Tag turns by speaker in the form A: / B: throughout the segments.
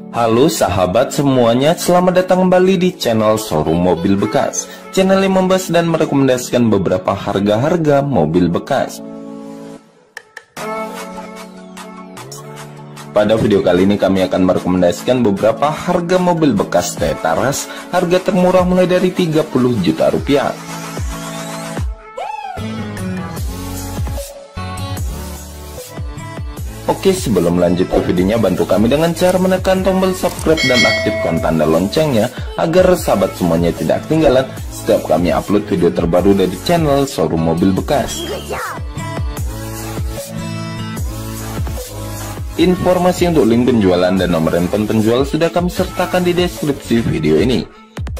A: Halo sahabat semuanya, selamat datang kembali di channel Showroom Mobil Bekas. Channel yang membahas dan merekomendasikan beberapa harga-harga mobil bekas. Pada video kali ini kami akan merekomendasikan beberapa harga mobil bekas Toyota Rush. Harga termurah mulai dari 30 juta rupiah. Oke, sebelum lanjut ke videonya, bantu kami dengan cara menekan tombol subscribe dan aktifkan tanda loncengnya agar sahabat semuanya tidak ketinggalan setiap kami upload video terbaru dari channel Showroom Mobil Bekas. Informasi untuk link penjualan dan nomor handphone penjual sudah kami sertakan di deskripsi video ini.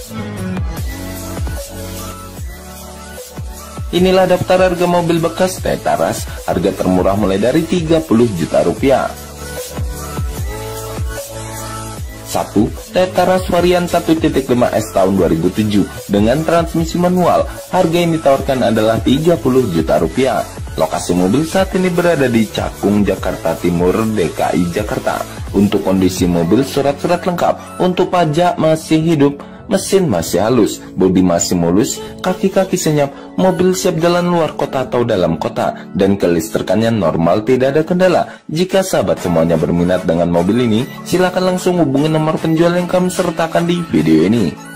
A: Inilah daftar harga mobil bekas Toyota Rush. Harga termurah mulai dari 30 juta rupiah. 1. Toyota Rush varian 1.5S tahun 2007 dengan transmisi manual. Harga yang ditawarkan adalah 30 juta rupiah. Lokasi mobil saat ini berada di Cakung, Jakarta Timur, DKI Jakarta. Untuk kondisi mobil, surat-surat lengkap. Untuk pajak masih hidup. Mesin masih halus, bodi masih mulus, kaki-kaki senyap, mobil siap jalan luar kota atau dalam kota, dan kelistrikannya normal, tidak ada kendala. Jika sahabat semuanya berminat dengan mobil ini, silakan langsung hubungi nomor penjual yang kami sertakan di video ini.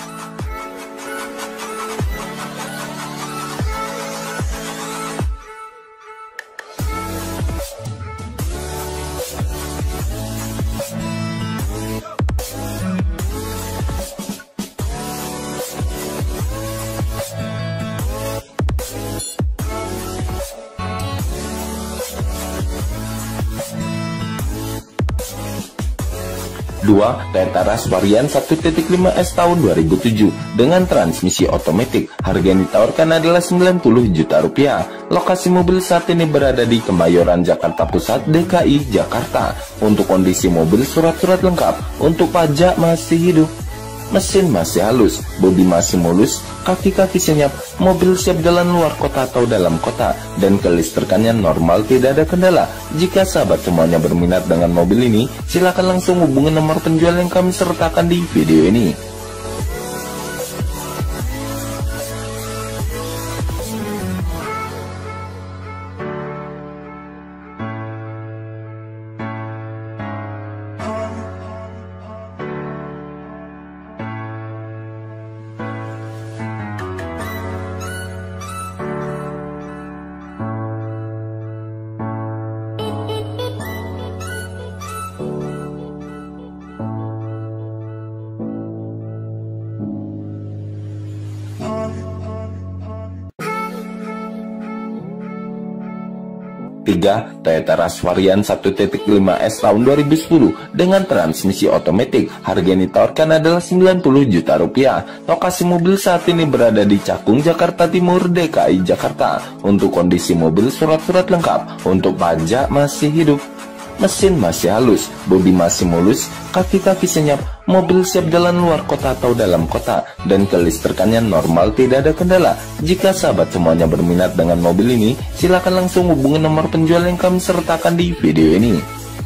A: Dua, Toyota Rush varian 1.5S tahun 2007 dengan transmisi otomatis. Harga yang ditawarkan adalah 90 juta rupiah. Lokasi mobil saat ini berada di Kemayoran, Jakarta Pusat, DKI Jakarta. Untuk kondisi mobil, surat-surat lengkap. Untuk pajak masih hidup. Mesin masih halus, bodi masih mulus, kaki-kaki senyap, mobil siap jalan luar kota atau dalam kota, dan kelistrikannya normal, tidak ada kendala. Jika sahabat semuanya berminat dengan mobil ini, silakan langsung hubungi nomor penjual yang kami sertakan di video ini. Tiga, Toyota Rush varian 1.5S tahun 2010 dengan transmisi otomatis. Harga yang ditawarkan adalah 90 juta rupiah. Lokasi mobil saat ini berada di Cakung, Jakarta Timur, DKI Jakarta. Untuk kondisi mobil, surat-surat lengkap. Untuk pajak masih hidup. Mesin masih halus, bodi masih mulus, kaki-kaki senyap, mobil siap jalan luar kota atau dalam kota, dan kelistrikannya normal, tidak ada kendala. Jika sahabat semuanya berminat dengan mobil ini, silakan langsung hubungi nomor penjual yang kami sertakan di video ini.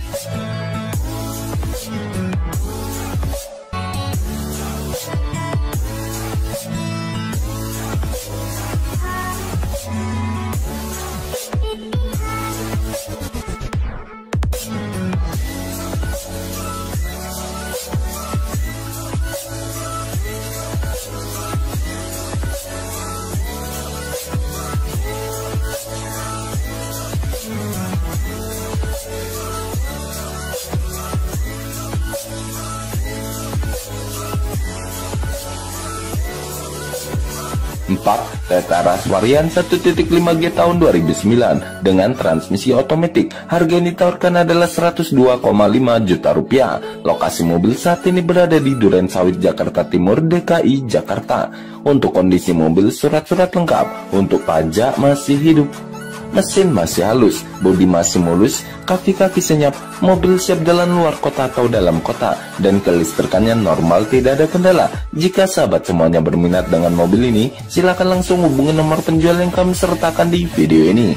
A: Empat, Toyota Rush varian 1.5G tahun 2009 dengan transmisi otomatis. Harga yang ditawarkan adalah 102,5 juta rupiah. Lokasi mobil saat ini berada di Duren Sawit, Jakarta Timur, DKI Jakarta. Untuk kondisi mobil, surat-surat lengkap. Untuk pajak masih hidup. Mesin masih halus, bodi masih mulus, kaki-kaki senyap, mobil siap jalan luar kota atau dalam kota, dan kelistrikannya normal, tidak ada kendala. Jika sahabat semuanya berminat dengan mobil ini, silakan langsung hubungi nomor penjual yang kami sertakan di video ini.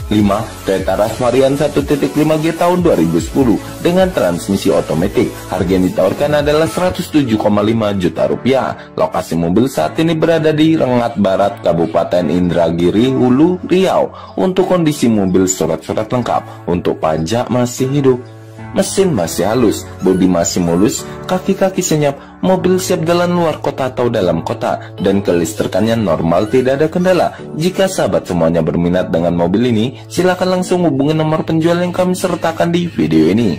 A: 5. Toyota Rush varian 1.5G tahun 2010 dengan transmisi otomatis. Harga yang ditawarkan adalah 107,5 juta rupiah. Lokasi mobil saat ini berada di Rengat Barat, Kabupaten Indragiri, Hulu, Riau. Untuk kondisi mobil surat-surat lengkap, untuk pajak masih hidup. Mesin masih halus, bodi masih mulus, kaki-kaki senyap, mobil siap jalan luar kota atau dalam kota, dan kelistrikannya normal, tidak ada kendala. Jika sahabat semuanya berminat dengan mobil ini, silakan langsung hubungi nomor penjual yang kami sertakan di video ini.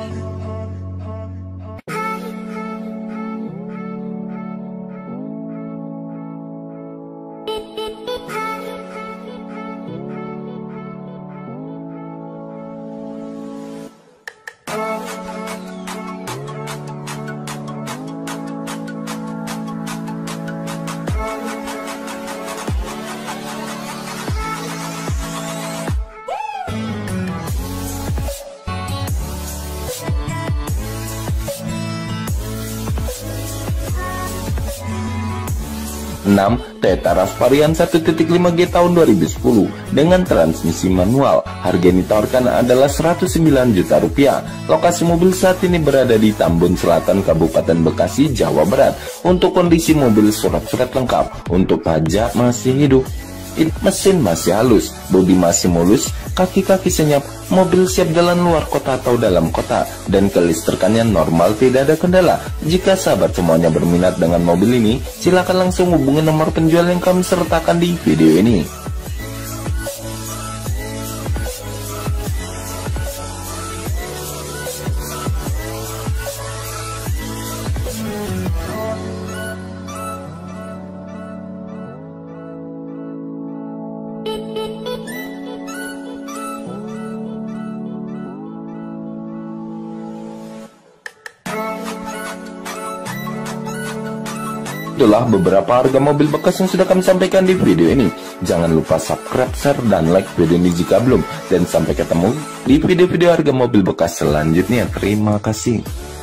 A: Enam, Toyota Rush varian 1.5G tahun 2010 dengan transmisi manual. Harga yang ditawarkan adalah 109 juta rupiah. Lokasi mobil saat ini berada di Tambun Selatan, Kabupaten Bekasi, Jawa Barat. Untuk kondisi mobil surat-surat lengkap, untuk pajak masih hidup. Mesin masih halus, bodi masih mulus, kaki-kaki senyap, mobil siap jalan luar kota atau dalam kota, dan kelistrikannya normal, tidak ada kendala. Jika sahabat semuanya berminat dengan mobil ini, silakan langsung hubungi nomor penjual yang kami sertakan di video ini. Itulah beberapa harga mobil bekas yang sudah kami sampaikan di video ini. Jangan lupa subscribe, share, dan like video ini jika belum. Dan sampai ketemu di video-video harga mobil bekas selanjutnya. Terima kasih.